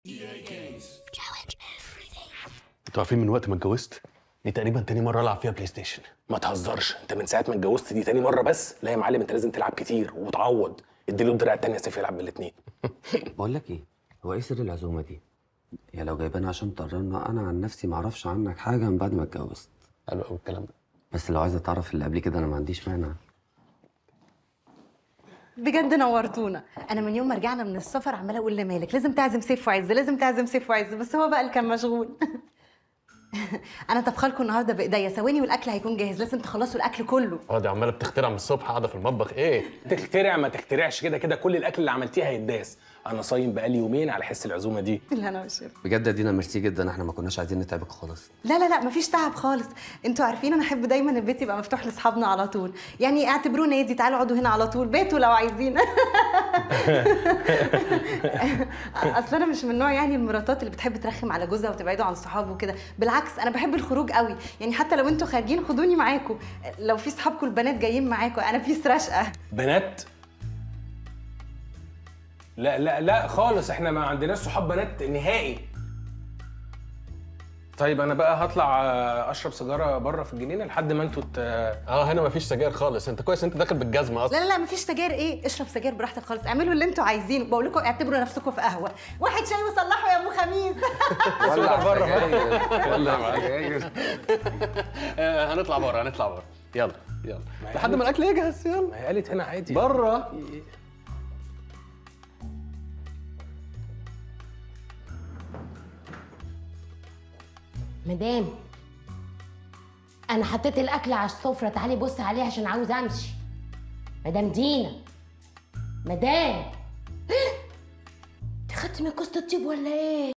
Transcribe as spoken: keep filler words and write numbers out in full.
انتوا عارفين من وقت ما اتجوزت دي تقريبا تاني مره العب فيها بلاي ستيشن. ما تهزرش، انت من ساعه ما اتجوزت دي تاني مره بس؟ لا يا معلم، انت لازم تلعب كتير وتعوض. اديله الدرع التانية يا سيف يلعب بالاثنين. بقول لك ايه، هو ايه سر العزومه دي؟ يا لو جايبانا عشان تقررنا، انا عن نفسي ما اعرفش عنك حاجه من بعد ما اتجوزت. حلو قوي الكلام ده. بس لو عايزه تعرف اللي قبل كده انا ما عنديش مانع. بجد نورتونا. انا من يوم ما رجعنا من السفر عماله اقول لمالك لازم تعزم سيف وعز، لازم تعزم سيف وعز، بس هو بقى اللي كان مشغول. انا طبخه لكم النهارده بايديا ثواني والاكل هيكون جاهز، لازم تخلصوا الاكل كله. اه دي عماله بتخترع من الصبح قاعده في المطبخ. ايه تخترع ما تخترعش، كده كده كل الاكل اللي عملتيه هيتداس. انا صايم بقالي يومين على حس العزومه دي. لا انا مش بجد يا دينا ميرسي جدا، احنا ما كناش عايزين نتعبك خالص. لا لا لا مفيش تعب خالص. انتوا عارفين انا احب دايما البيت يبقى مفتوح لاصحابنا على طول، يعني اعتبروه نادي، تعالوا اقعدوا هنا على طول، بيتوا لو عايزين. اصل انا مش من نوع يعني المراتات اللي بتحب ترخم على جوزها وتبعده عن صحابه وكده، بالعكس انا بحب الخروج قوي، يعني حتى لو انتوا خارجين خدوني معاكم، لو في صحابكم البنات جايين معاكم انا في رشقه. بنات؟ لا لا لا خالص، احنا ما عندناش صحاب بنات نهائي. طيب انا بقى هطلع اشرب سيجاره بره في الجنينه لحد ما انتوا ت... اه هنا مفيش سجاير خالص. انت كويس انت داخل بالجزمه اصلا. لا لا لا مفيش سجاير، ايه اشرب سجاير براحتك خالص، اعملوا اللي انتوا عايزينه، بقول لكم اعتبروا نفسكم في قهوه. واحد شاي وصلحوا يا ابو خميس. ولع بره ولا سجاير. هنطلع بره هنطلع بره. يلا يلا لحد ما الاكل يجهز. يلا ما هي قالت هنا عادي بره. مدام انا حطيت الاكل على السفره، تعالي بصي عليه عشان عاوزه امشي. مدام دينا، مدام انت خدتي من كوسه الطيب ولا ايه؟